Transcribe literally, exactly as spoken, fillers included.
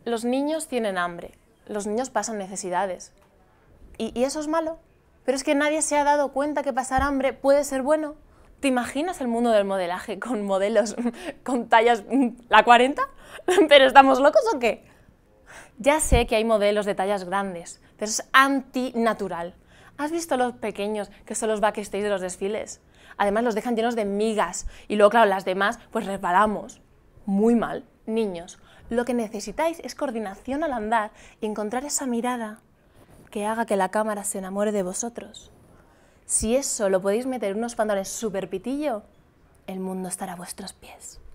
Los niños tienen hambre, los niños pasan necesidades. ¿Y, y eso es malo? Pero es que nadie se ha dado cuenta que pasar hambre puede ser bueno. ¿Te imaginas el mundo del modelaje con modelos con tallas la cuarenta? ¿Pero estamos locos o qué? Ya sé que hay modelos de tallas grandes, pero es antinatural. ¿Has visto los pequeños que son los backstage de los desfiles? Además los dejan llenos de migas y luego, claro, las demás pues resbalamos. Muy mal. Niños, lo que necesitáis es coordinación al andar y encontrar esa mirada que haga que la cámara se enamore de vosotros. Si eso lo podéis meter en unos pantalones súper pitillo, el mundo estará a vuestros pies.